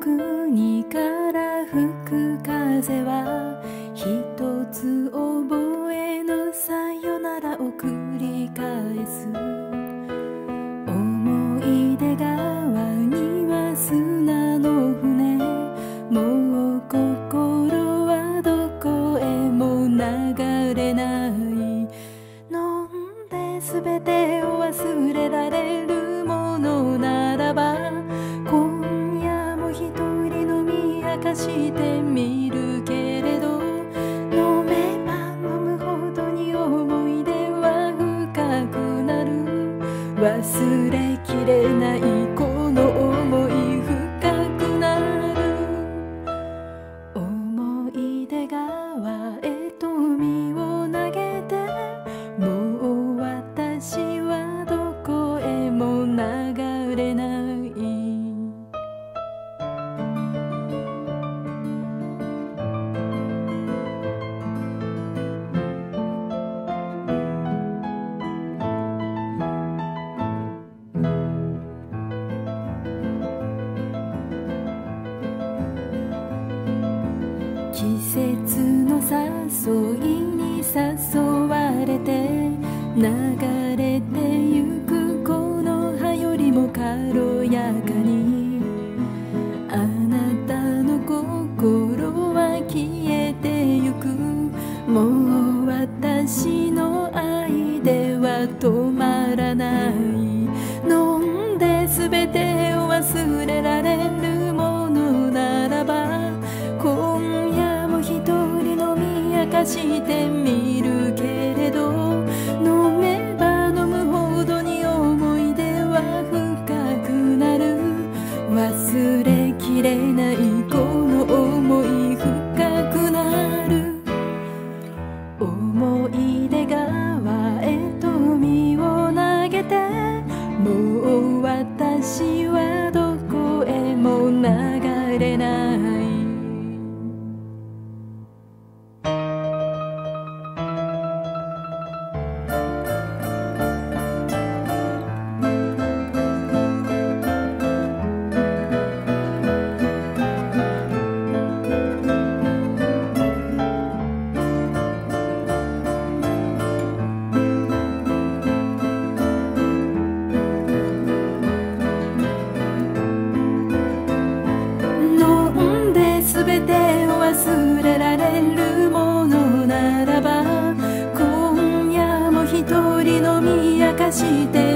国から吹く風は一つ覚えのさよならを繰り返す。思い出川には砂の船、もう心はどこへも流れない。飲んで全てを忘れられるものならば、今夜も一人飲み明かしてみるけれど、飲めば飲むほどに思い出は深くなる。忘れきれないこの想い深くなる。思い出川へと身を投げて、もう私はどこへも流れない。季節の誘いに誘われて流れてゆくこの葉よりも軽やかに、あなたの心は消えてゆく。もう私の愛では止まらない。飲んで全てを忘れられるものならば、今夜も一人飲み明かしてみるけれど、飲めば飲むほどに思い出は深くなる。忘れきれないこの想い深くなる。思い出川へと身を投げて、もう私はどこへも流れない。全てを忘れられるものならば、今夜も一人飲み明かして